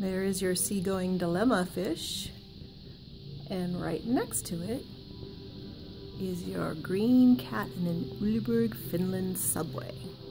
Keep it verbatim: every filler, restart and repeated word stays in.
There is your seagoing dilemma fish, and right next to it is your green cat in an Uleberg, Finland subway.